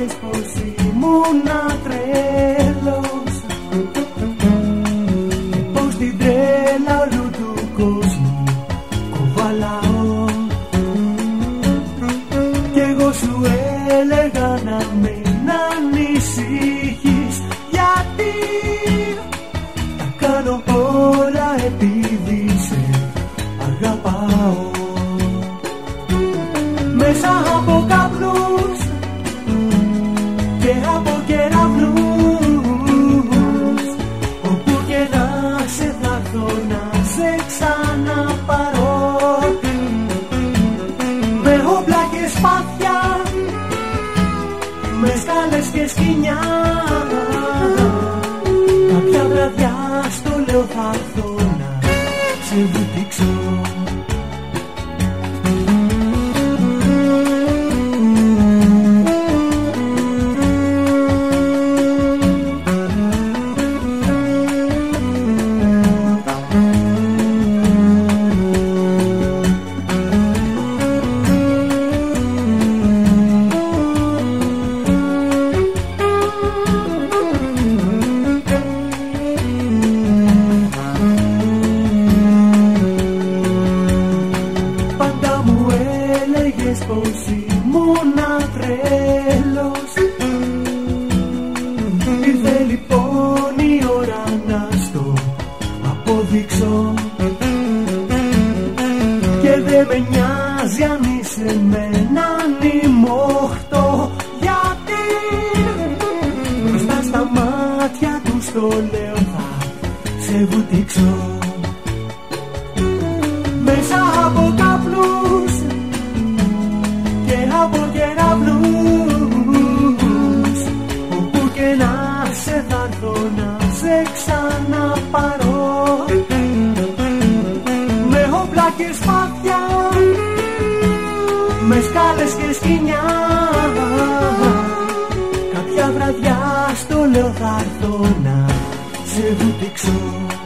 έλεγες πως ήμουνα τρέλος και πως την τρέλα όλου του κόσμου κουβαλάω. Κι εγώ σου έλεγα να μην ανησυχείς, γιατί τα κάνω όλα επειδή σε αγαπάω. Μέσα από καπνούς και από κεραυνούς, όπου και να σε θα έρθω να σε ξαναπαρώ. Με όπλα και σπάθια, με σκάλες και σκοινιά, κάποια βραδιά στο λέω θα έρθω να σε βουτήξω. Πως ήμουνα τρέλος. Ήρθε λοιπόν η ώρα να στο αποδείξω, και δεν με νοιάζει αν είσαι με έναν ημοχτώ, γιατί μπροστά στα μάτια του στο λέω θα σε βουτήξω. Μέσα από καπνούς και από κεραυνούς, όπου και να σε θα έρθω να σε ξαναπαρώ. Με όπλα και σπάθια, με σκάλες και σκοινιά, κάποια βραδιά στο λέω θα έρθω να σε βουτήξω.